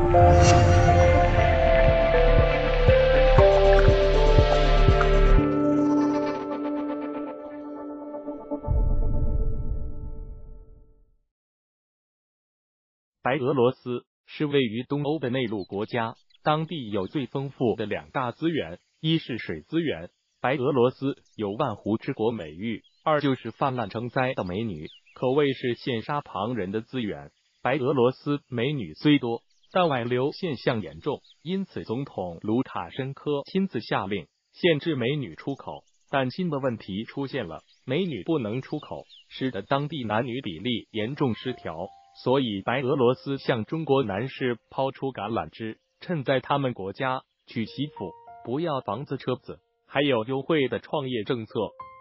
白俄罗斯是位于东欧的内陆国家，当地有最丰富的两大资源，一是水资源，白俄罗斯有万湖之国美誉；二就是泛滥成灾的美女，可谓是羡煞旁人的资源。白俄罗斯美女虽多，但外流现象严重，因此总统卢卡申科亲自下令限制美女出口。但新的问题出现了，美女不能出口，使得当地男女比例严重失调。所以白俄罗斯向中国男士抛出橄榄枝，趁在他们国家娶媳妇不要房子车子，还有优惠的创业政策。